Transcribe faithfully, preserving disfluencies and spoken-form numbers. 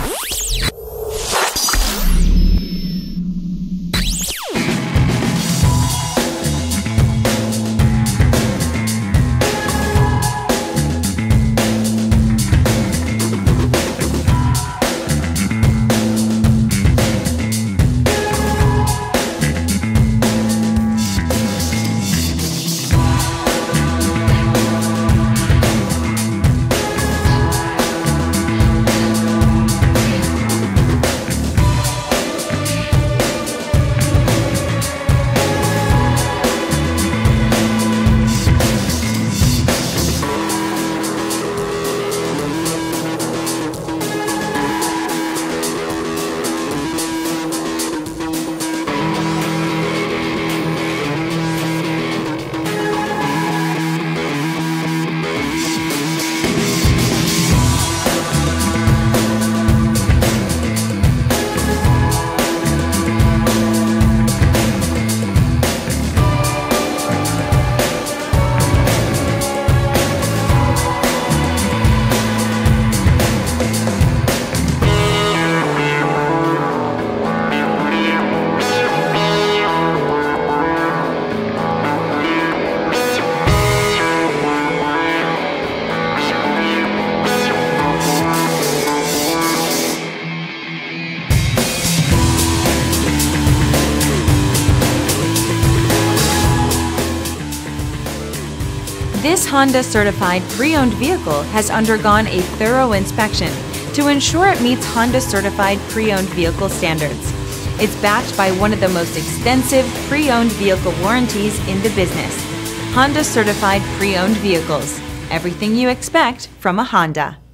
This Honda certified pre-owned vehicle has undergone a thorough inspection to ensure it meets Honda certified pre-owned vehicle standards. It's backed by one of the most extensive pre-owned vehicle warranties in the business. Honda certified pre-owned vehicles. Everything you expect from a Honda.